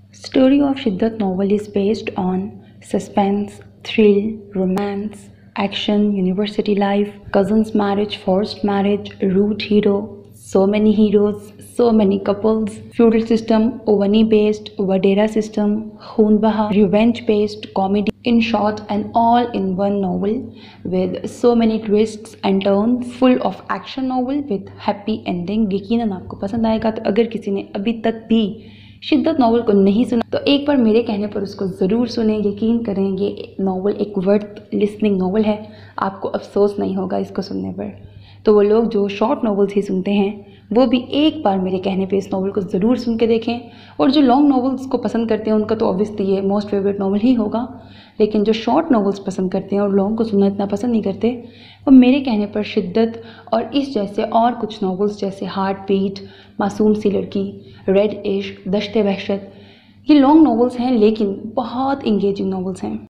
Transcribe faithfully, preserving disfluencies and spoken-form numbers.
Story of Shiddat novel is based on suspense, thrill, romance, action, university life, cousins marriage, forced marriage, root hero, so many heroes, so many couples, feudal system, Ovani based, Vadera system, Khoon Baha, revenge based comedy. In short, an all in one novel with so many twists and turns, full of action novel with happy ending. यकीनन आपको पसंद आएगा। तो अगर किसी ने अभी तक भी शिद्दत नावल को नहीं सुना तो एक बार मेरे कहने पर उसको ज़रूर सुने। यकीन करें ये नावल एक वर्थ लिसनिंग नावल है, आपको अफसोस नहीं होगा इसको सुनने पर। तो वो लोग जो शॉर्ट नावल्स ही सुनते हैं वो भी एक बार मेरे कहने पे इस नावल को ज़रूर सुन के देखें। और जो लॉन्ग नावल्स को पसंद करते हैं उनका तो ऑब्वियसली ये मोस्ट फेवरेट नावल ही होगा, लेकिन जो शॉर्ट नावल्स पसंद करते हैं और लॉन्ग को सुनना इतना पसंद नहीं करते वो मेरे कहने पर शिद्दत और इस जैसे और कुछ नावल्स जैसे हार्ट बीट, मासूम सी लड़की, रेड इश्क, दश्ते वहशत, ये लॉन्ग नावल्स हैं लेकिन बहुत इंगेजिंग नावल्स हैं।